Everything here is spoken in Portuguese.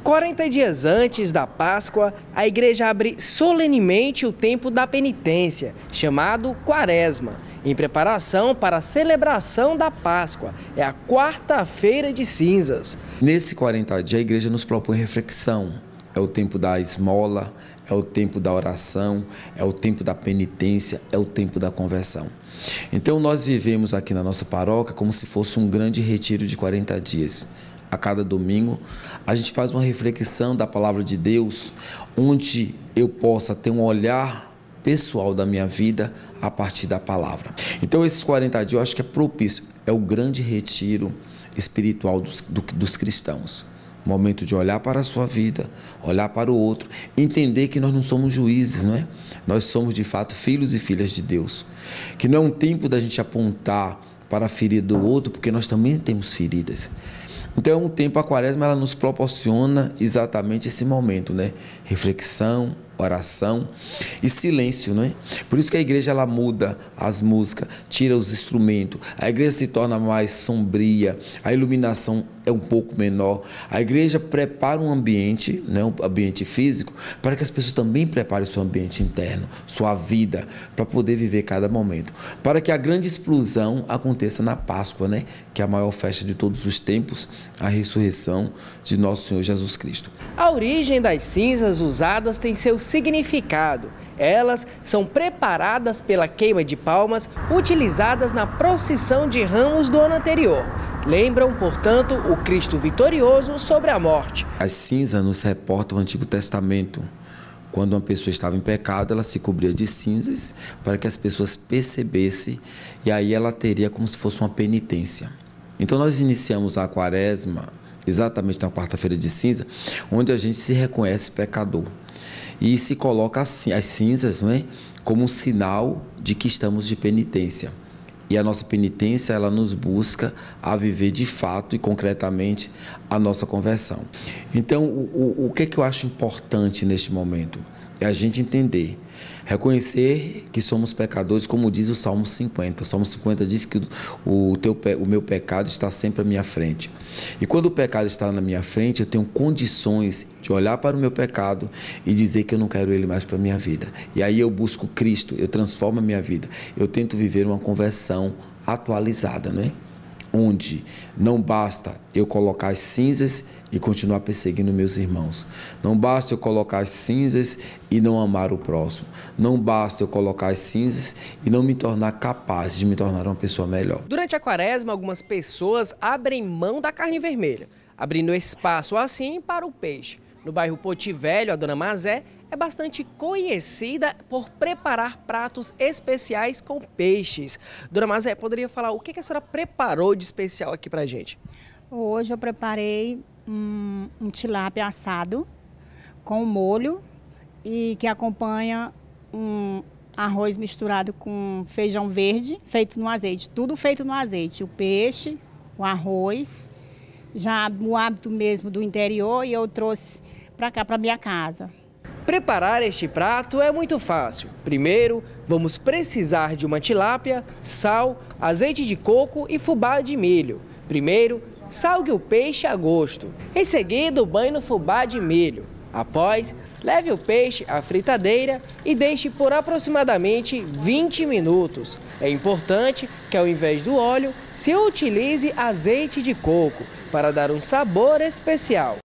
40 dias antes da Páscoa, a igreja abre solenemente o tempo da penitência, chamado Quaresma, em preparação para a celebração da Páscoa. É a quarta-feira de cinzas. Nesse 40 dias, a igreja nos propõe reflexão. É o tempo da esmola, é o tempo da oração, é o tempo da penitência, é o tempo da conversão. Então, nós vivemos aqui na nossa paróquia como se fosse um grande retiro de 40 dias. A cada domingo, a gente faz uma reflexão da palavra de Deus, onde eu possa ter um olhar pessoal da minha vida a partir da palavra. Então, esses 40 dias eu acho que é propício, é o grande retiro espiritual dos cristãos. Momento de olhar para a sua vida, olhar para o outro, entender que nós não somos juízes, não é? Nós somos, de fato, filhos e filhas de Deus. Que não é um tempo da gente apontar para a ferida do outro, porque nós também temos feridas. Então, é um tempo, a Quaresma, ela nos proporciona exatamente esse momento, né? Reflexão, oração e silêncio, não é? Por isso que a igreja ela muda as músicas, tira os instrumentos, a igreja se torna mais sombria, a iluminação é um pouco menor, a igreja prepara um ambiente, né, um ambiente físico, para que as pessoas também preparem seu ambiente interno, sua vida, para poder viver cada momento, para que a grande explosão aconteça na Páscoa, né, que é a maior festa de todos os tempos, a ressurreição de nosso Senhor Jesus Cristo. A origem das cinzas usadas tem seu significado. Elas são preparadas pela queima de palmas utilizadas na procissão de Ramos do ano anterior. Lembram, portanto, o Cristo vitorioso sobre a morte. As cinzas nos reportam o Antigo Testamento. Quando uma pessoa estava em pecado, ela se cobria de cinzas para que as pessoas percebessem, e aí ela teria como se fosse uma penitência. Então nós iniciamos a Quaresma exatamente na quarta-feira de cinza, onde a gente se reconhece pecador e se coloca assim, as cinzas, não é, como um sinal de que estamos de penitência. E a nossa penitência, ela nos busca a viver de fato e concretamente a nossa conversão. Então, o que é que eu acho importante neste momento? É a gente entender, reconhecer que somos pecadores, como diz o Salmo 50. O Salmo 50 diz que o meu pecado está sempre à minha frente. E quando o pecado está na minha frente, eu tenho condições de olhar para o meu pecado e dizer que eu não quero ele mais para a minha vida. E aí eu busco Cristo, eu transformo a minha vida. Eu tento viver uma conversão atualizada, né? Onde não basta eu colocar as cinzas e continuar perseguindo meus irmãos. Não basta eu colocar as cinzas e não amar o próximo. Não basta eu colocar as cinzas e não me tornar capaz de me tornar uma pessoa melhor. Durante a Quaresma, algumas pessoas abrem mão da carne vermelha, abrindo espaço assim para o peixe. No bairro Poti Velho, a dona Mazé é bastante conhecida por preparar pratos especiais com peixes. Dona Mazé, poderia falar o que a senhora preparou de especial aqui pra gente? Hoje eu preparei um tilápia assado com molho e que acompanha um arroz misturado com feijão verde feito no azeite. Tudo feito no azeite, o peixe, o arroz, já o hábito mesmo do interior, e eu trouxe para cá, para minha casa. Preparar este prato é muito fácil. Primeiro, vamos precisar de uma tilápia, sal, azeite de coco e fubá de milho. Primeiro, salgue o peixe a gosto. Em seguida, banhe no fubá de milho. Após, leve o peixe à fritadeira e deixe por aproximadamente 20 minutos. É importante que, ao invés do óleo, se utilize azeite de coco para dar um sabor especial.